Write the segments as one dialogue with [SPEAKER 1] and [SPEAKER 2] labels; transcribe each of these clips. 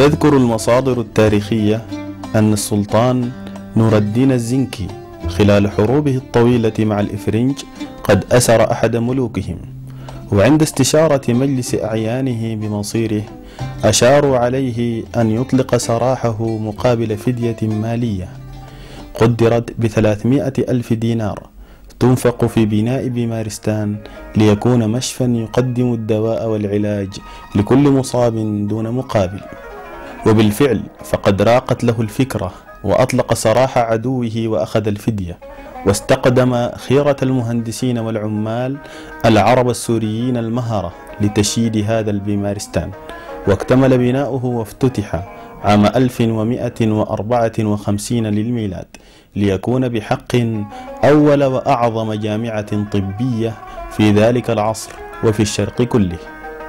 [SPEAKER 1] تذكر المصادر التاريخية أن السلطان نور الدين الزنكي خلال حروبه الطويلة مع الإفرنج قد أسر أحد ملوكهم، وعند استشارة مجلس أعيانه بمصيره أشاروا عليه أن يطلق سراحه مقابل فدية مالية قدرت ب300,000 دينار تنفق في بناء بيمارستان ليكون مشفى يقدم الدواء والعلاج لكل مصاب دون مقابل. وبالفعل فقد راقت له الفكرة وأطلق سراح عدوه وأخذ الفدية، واستقدم خيرة المهندسين والعمال العرب السوريين المهرة لتشييد هذا البيمارستان، واكتمل بناؤه وافتتح عام 1154 للميلاد ليكون بحق أول وأعظم جامعة طبية في ذلك العصر وفي الشرق كله.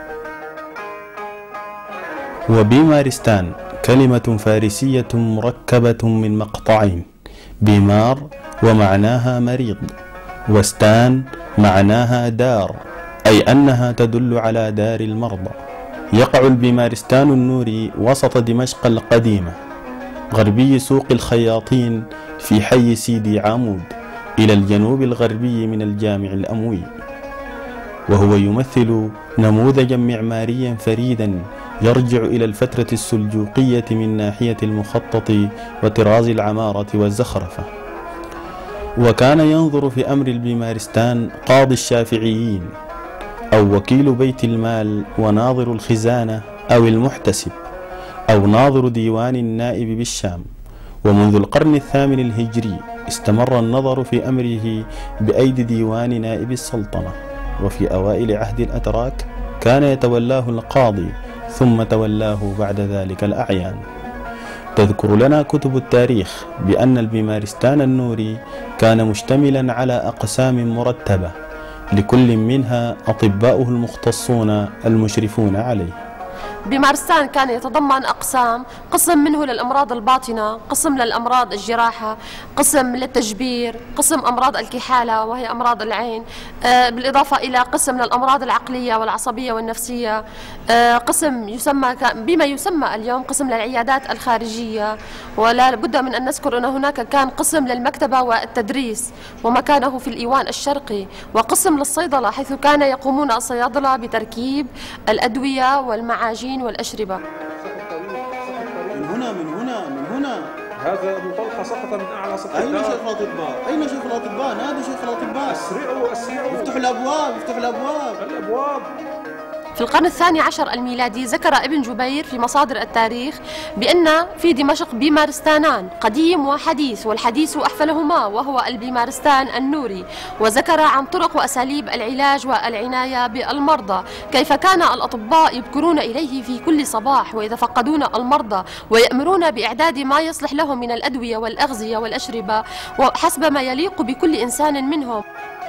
[SPEAKER 1] وبيمارستان كلمة فارسية مركبة من مقطعين، بيمار ومعناها مريض، وستان معناها دار، أي أنها تدل على دار المرضى. يقع البيمارستان النوري وسط دمشق القديمة غربي سوق الخياطين في حي سيدي عامود إلى الجنوب الغربي من الجامع الأموي، وهو يمثل نموذجا معماريا فريدا يرجع إلى الفترة السلجوقية من ناحية المخطط وطراز العمارة والزخرفة. وكان ينظر في أمر البيمارستان قاضي الشافعيين أو وكيل بيت المال وناظر الخزانة أو المحتسب أو ناظر ديوان النائب بالشام. ومنذ القرن الثامن الهجري استمر النظر في أمره بأيدي ديوان نائب السلطنة، وفي أوائل عهد الأتراك كان يتولاه القاضي ثم تولاه بعد ذلك الأعيان. تذكر لنا كتب التاريخ بأن البيمارستان النوري كان مشتملا على أقسام مرتبة لكل منها أطباؤه المختصون المشرفون عليه.
[SPEAKER 2] بيمارستان كان يتضمن أقسام، قسم منه للأمراض الباطنة، قسم للأمراض الجراحة، قسم للتجبير، قسم أمراض الكحالة وهي أمراض العين، بالإضافة إلى قسم للأمراض العقلية والعصبية والنفسية، قسم يسمى بما يسمى اليوم قسم للعيادات الخارجية. ولا بد من أن نذكر أن هناك كان قسم للمكتبة والتدريس ومكانه في الإيوان الشرقي، وقسم للصيدلة حيث كان يقومون الصيادلة بتركيب الأدوية والمعاجين والأشربة.
[SPEAKER 1] من هنا
[SPEAKER 3] هذا أبو طلحة سقط من أعلى سطح.
[SPEAKER 1] أين شيخ الأطباء؟ أين شيخ الأطباء؟ نادوا شيخ الأطباء.
[SPEAKER 3] أسرعوا
[SPEAKER 1] افتحوا الأبواب.
[SPEAKER 2] في القرن الثاني عشر الميلادي ذكر ابن جبير في مصادر التاريخ بأن في دمشق بيمارستانان قديم وحديث، والحديث أحفلهما وهو البيمارستان النوري، وذكر عن طرق وأساليب العلاج والعناية بالمرضى، كيف كان الأطباء يبكرون إليه في كل صباح ويتفقدون المرضى ويأمرون بإعداد ما يصلح لهم من الأدوية والأغذية والأشربة وحسب ما يليق بكل إنسان منهم.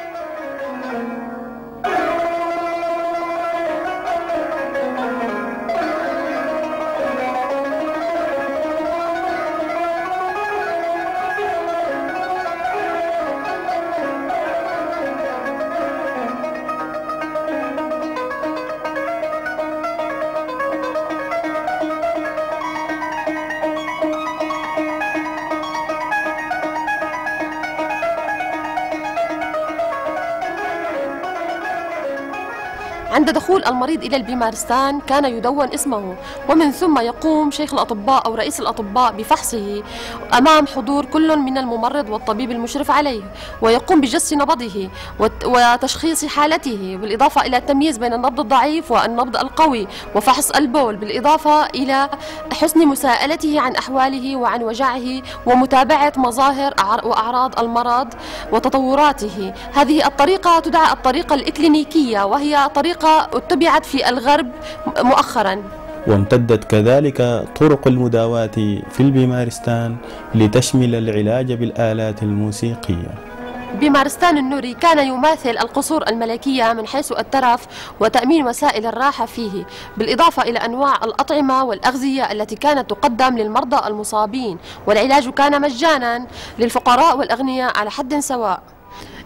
[SPEAKER 2] عند دخول المريض إلى البيمارستان كان يدون اسمه، ومن ثم يقوم شيخ الأطباء أو رئيس الأطباء بفحصه أمام حضور كل من الممرض والطبيب المشرف عليه، ويقوم بجس نبضه وتشخيص حالته، بالإضافة إلى التمييز بين النبض الضعيف والنبض القوي وفحص البول، بالإضافة إلى حسن مساءلته عن أحواله وعن وجعه ومتابعة مظاهر وأعراض المرض وتطوراته. هذه الطريقة تدعى الطريقة الإكلينيكية، وهي طريقة اتبعت في الغرب مؤخرا.
[SPEAKER 1] وامتدت كذلك طرق المداواة في البيمارستان لتشمل العلاج بالآلات الموسيقية.
[SPEAKER 2] بيمارستان النوري كان يماثل القصور الملكية من حيث الترف وتأمين وسائل الراحة فيه، بالإضافة إلى أنواع الأطعمة والأغذية التي كانت تقدم للمرضى المصابين، والعلاج كان مجانا للفقراء والأغنياء على حد سواء.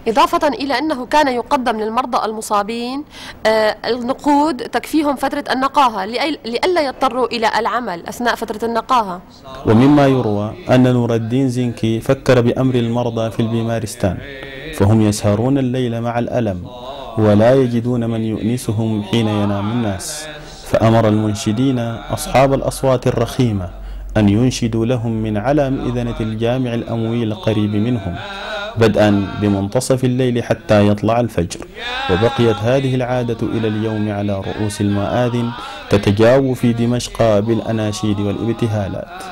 [SPEAKER 2] إضافة إلى أنه كان يقدم للمرضى المصابين النقود تكفيهم فترة النقاهة لئلا يضطروا إلى العمل أثناء فترة النقاهة.
[SPEAKER 1] ومما يروى أن نور الدين زنكي فكر بأمر المرضى في البيمارستان، فهم يسهرون الليل مع الألم ولا يجدون من يؤنسهم حين ينام الناس، فأمر المنشدين أصحاب الأصوات الرخيمة أن ينشدوا لهم من على مئذنة الجامع الأموي القريب منهم بدءا بمنتصف الليل حتى يطلع الفجر. وبقيت هذه العادة إلى اليوم على رؤوس المآذن تتجاوب في دمشق بالأناشيد والابتهالات.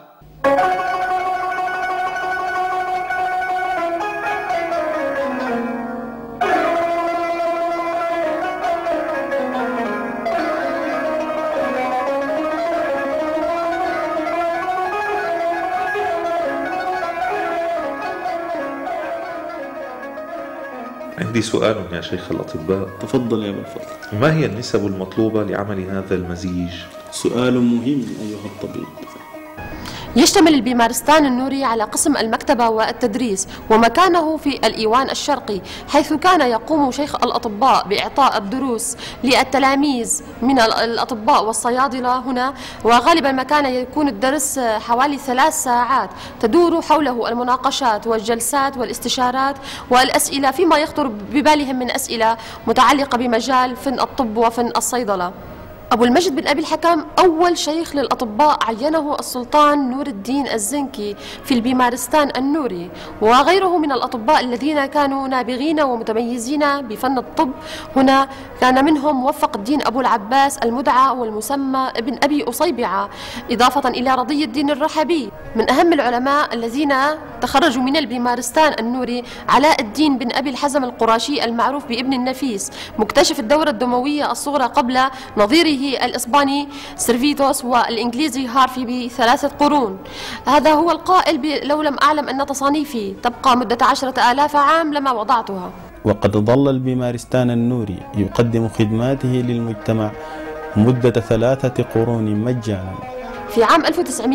[SPEAKER 3] عندي سؤال يا شيخ الأطباء.
[SPEAKER 1] تفضل يا أبا الفضل.
[SPEAKER 3] ما هي النسب المطلوبة لعمل هذا المزيج؟
[SPEAKER 1] سؤال مهم أيها الطبيب.
[SPEAKER 2] يشتمل البيمارستان النوري على قسم المكتبة والتدريس، ومكانه في الإيوان الشرقي، حيث كان يقوم شيخ الأطباء بإعطاء الدروس للتلاميذ من الأطباء والصيادلة هنا، وغالبا ما كان يكون الدرس حوالي 3 ساعات تدور حوله المناقشات والجلسات والاستشارات والأسئلة فيما يخطر ببالهم من أسئلة متعلقة بمجال فن الطب وفن الصيدلة. أبو المجد بن أبي الحكم أول شيخ للأطباء عينه السلطان نور الدين الزنكي في البيمارستان النوري، وغيره من الأطباء الذين كانوا نابغين ومتميزين بفن الطب هنا. كان منهم موفق الدين أبو العباس المدعى والمسمى ابن أبي أصيبعة، إضافة إلى رضي الدين الرحبي. من أهم العلماء الذين تخرجوا من البيمارستان النوري علاء الدين بن أبي الحزم القراشي المعروف بابن النفيس، مكتشف الدورة الدموية الصغرى قبل نظيره الإسباني سيرفيتوس والإنجليزي هارفي ب3 قرون. هذا هو القائل: لو لم أعلم أن تصانيفي تبقى مدة 10,000 عام لما وضعتها.
[SPEAKER 1] وقد ظل البيمارستان النوري يقدم خدماته للمجتمع مدة 3 قرون مجانا.
[SPEAKER 2] في عام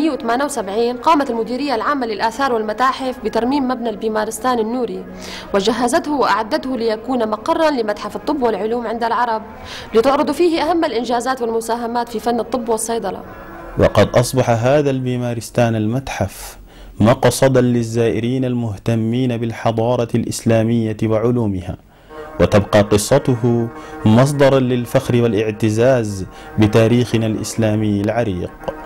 [SPEAKER 2] 1978 قامت المديرية العامة للآثار والمتاحف بترميم مبنى البيمارستان النوري، وجهزته وأعدته ليكون مقرا لمتحف الطب والعلوم عند العرب، لتعرض فيه أهم الإنجازات والمساهمات في فن الطب والصيدلة.
[SPEAKER 1] وقد أصبح هذا البيمارستان المتحف مقصدا للزائرين المهتمين بالحضارة الإسلامية وعلومها، وتبقى قصته مصدرا للفخر والاعتزاز بتاريخنا الإسلامي العريق.